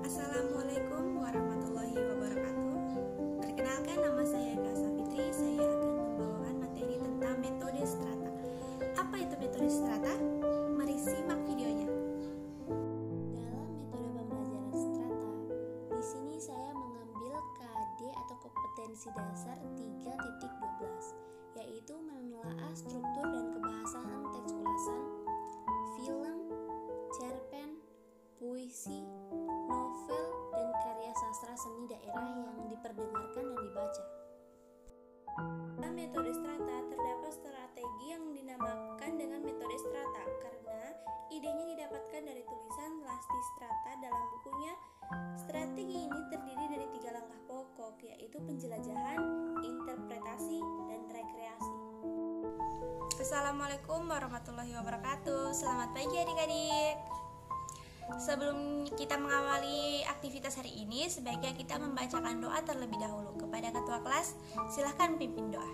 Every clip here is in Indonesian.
Assalamualaikum warahmatullahi wabarakatuh. Perkenalkan, nama saya Eka Safitri. Saya akan membawakan materi tentang metode strata. Apa itu metode strata? Mari simak videonya. Dalam metode pembelajaran strata, di sini saya mengambil KD atau kompetensi dasar 3.12, yaitu menelaah struktur dan kebahasan teks ulasan, film, cerpen, puisi, novel, dan karya sastra seni daerah yang diperdengarkan dan dibaca. Dalam metode strata terdapat strategi yang dinamakan dengan metode strata karena idenya didapatkan dari tulisan Lasti Strata dalam bukunya. Strategi ini terdiri dari 3 langkah pokok, yaitu penjelajahan, interpretasi, dan rekreasi. Assalamualaikum warahmatullahi wabarakatuh. Selamat pagi adik-adik. Sebelum kita mengawali aktivitas hari ini, sebaiknya kita membacakan doa terlebih dahulu. Kepada ketua kelas, silahkan pimpin doa.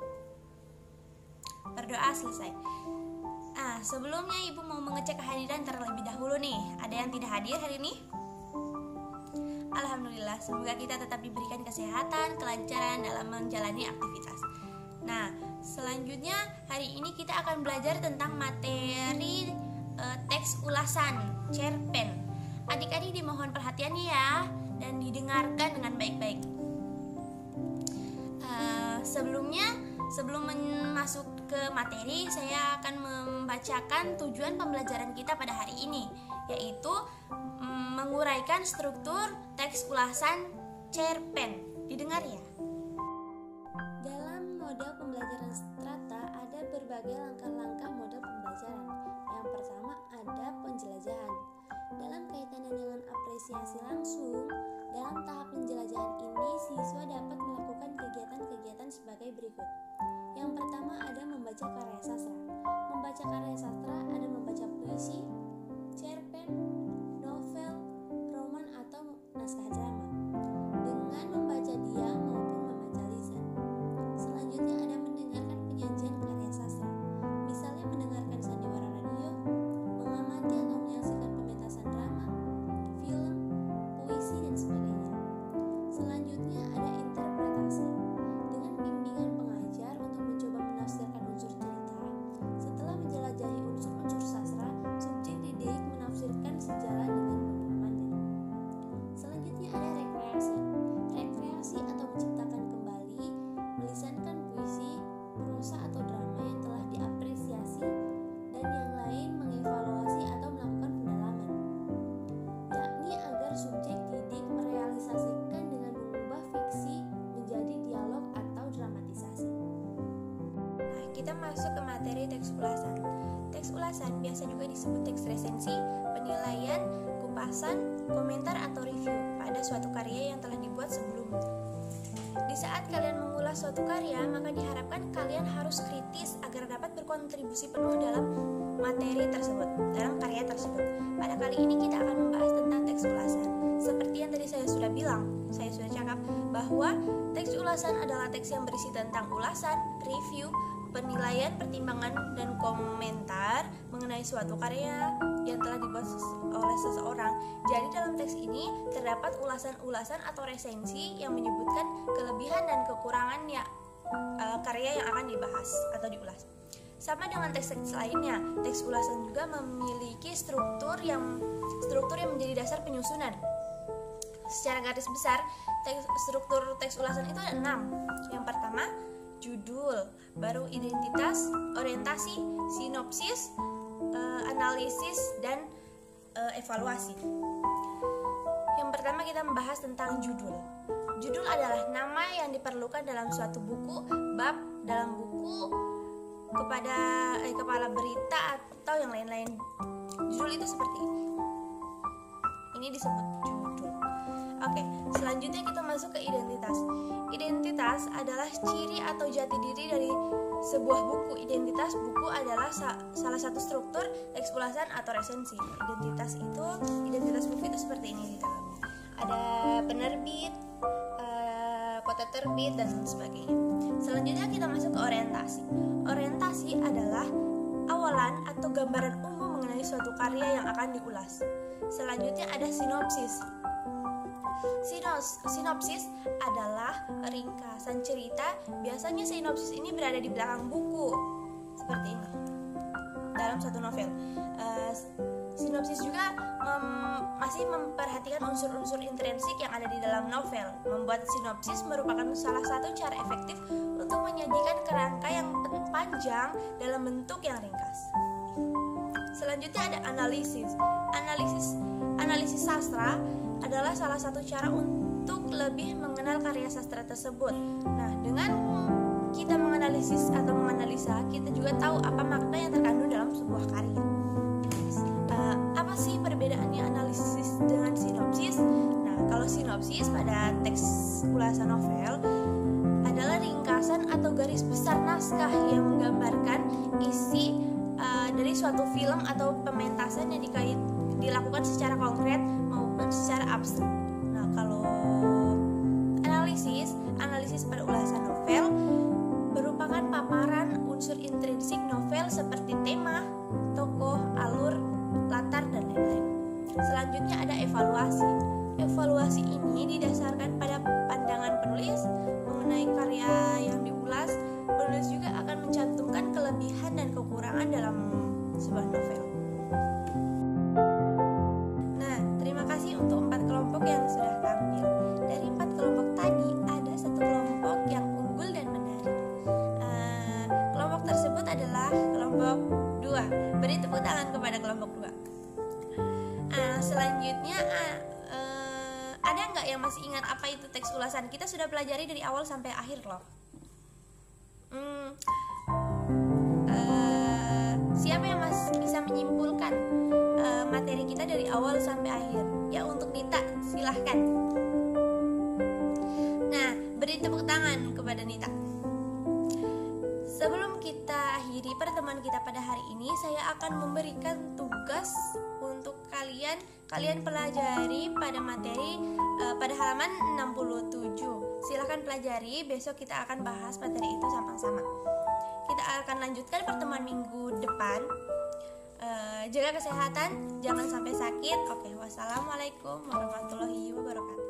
Berdoa selesai. Sebelumnya ibu mau mengecek kehadiran terlebih dahulu nih. Ada yang tidak hadir hari ini? Alhamdulillah, semoga kita tetap diberikan kesehatan, kelancaran dalam menjalani aktivitas. Nah, selanjutnya hari ini kita akan belajar tentang materi teks ulasan, cerpen. Adik-adik dimohon perhatiannya ya, dan didengarkan dengan baik-baik. Sebelum masuk ke materi, saya akan membacakan tujuan pembelajaran kita pada hari ini, yaitu menguraikan struktur teks ulasan cerpen. Didengar ya. Dalam model pembelajaran strata ada berbagai langkah-langkah model pembelajaran. Yang pertama ada penjelajahan. Dalam kaitannya dengan apresiasi langsung, dalam tahap penjelajahan ini siswa dapat melakukan kegiatan-kegiatan sebagai berikut. Yang pertama ada membaca karya sastra. Membaca karya sastra ada membaca puisi, cerpen, novel, roman atau naskah drama dengan membaca diam maupun membaca lisan. Selanjutnya ada mendengarkan penyajian karya sastra, misalnya mendengarkan sandiwara radio, mengamati atau menyaksikan pementasan drama, film, puisi, dan sebagainya. Selanjutnya ada interpretasi, dengan bimbingan pengajar untuk mencoba menafsirkan unsur cerita. Setelah menjelajahi unsur-unsur sastra, subjek didik menafsirkan sejalan dengan pemahamannya. Selanjutnya ada rekreasi. Rekreasi atau menciptakan kembali, melisankan puisi, prosa atau drama yang telah diapresiasi, dan yang lain mengevaluasi atau melakukan pendalaman, yakni agar subjek didik merealisasikan dengan mengubah fiksi menjadi dialog atau dramatisasi. Nah, kita masuk ke materi teks ulasan. Teks ulasan biasa juga disebut teks resensi, penilaian, kupasan, komentar atau review pada suatu karya yang telah dibuat sebelumnya. Di saat kalian mengulas suatu karya, maka diharapkan kalian harus kritis agar dapat berkontribusi penuh dalam materi tersebut, dalam karya tersebut. Pada kali ini kita akan membahas tentang teks ulasan. Seperti yang tadi saya sudah bilang, saya sudah cakap bahwa teks ulasan adalah teks yang berisi tentang ulasan, review, penilaian, pertimbangan, dan komentar mengenai suatu karya yang telah dibuat oleh seseorang. Jadi dalam teks ini terdapat ulasan-ulasan atau resensi yang menyebutkan kelebihan dan kekurangan karya yang akan dibahas atau diulas. Sama dengan teks-teks lainnya, teks ulasan juga memiliki struktur yang menjadi dasar penyusunan. Secara garis besar, struktur teks ulasan itu ada 6. Yang pertama, judul, baru identitas, orientasi, sinopsis, analisis, dan evaluasi. Yang pertama kita membahas tentang judul. Judul adalah nama yang diperlukan dalam suatu buku, bab dalam buku, kepada kepala berita atau yang lain-lain. Judul itu seperti ini. Ini disebut judul. Oke, selanjutnya kita masuk ke identitas. Identitas adalah ciri atau jati diri dari sebuah buku. Identitas buku adalah salah satu struktur teks ulasan atau resensi. Identitas buku itu seperti ini di dalamnya. Ada penerbit, kota terbit, dan sebagainya. Selanjutnya kita masuk ke orientasi. Orientasi adalah awalan atau gambaran umum mengenai suatu karya yang akan diulas. Selanjutnya ada sinopsis. Sinopsis adalah ringkasan cerita. Biasanya sinopsis ini berada di belakang buku, seperti ini, dalam satu novel. Sinopsis juga masih memperhatikan unsur-unsur intrinsik yang ada di dalam novel. Membuat sinopsis merupakan salah satu cara efektif untuk menyajikan kerangka yang panjang dalam bentuk yang ringkas. Selanjutnya ada analisis. Analisis sastra adalah salah satu cara untuk lebih mengenal karya sastra tersebut. Nah, dengan kita menganalisis atau menganalisa, kita juga tahu apa makna yang terkandung dalam sebuah karya. Apa sih perbedaannya analisis dengan sinopsis? Nah, kalau sinopsis pada teks ulasan novel adalah ringkasan atau garis besar naskah yang menggambarkan isi dari suatu film atau pementasan yang dilakukan secara konkret maupun secara abstrak. Nah, kalau analisis pada ulasan novel merupakan paparan unsur intrinsik novel seperti tema, tokoh, alur, latar, dan lain-lain. Selanjutnya ada evaluasi. Evaluasi ini didasarkan pada pandangan penulis mengenai karya yang diulas. Penulis juga akan mencantumkan kelebihan dan kekurangan dalam sebuah novel. Nah, terima kasih untuk 4 kelompok yang sudah tampil. Dari 4 kelompok tadi, ada 1 kelompok yang unggul dan menarik. Kelompok tersebut adalah kelompok 2. Beri tepuk tangan kepada kelompok 2. Selanjutnya ada nggak yang masih ingat apa itu teks ulasan? Kita sudah pelajari dari awal sampai akhir loh. Siapa yang masih bisa menyimpulkan materi kita dari awal sampai akhir? Ya, untuk Nita, silahkan. Nah, beri tepuk tangan kepada Nita. Sebelum kita akhiri pertemuan kita pada hari ini, saya akan memberikan tugas untuk kalian pelajari pada materi pada halaman 67. Silahkan pelajari, besok kita akan bahas materi itu sama-sama. Kita akan lanjutkan pertemuan minggu depan. Jaga kesehatan, jangan sampai sakit. Oke, wassalamualaikum warahmatullahi wabarakatuh.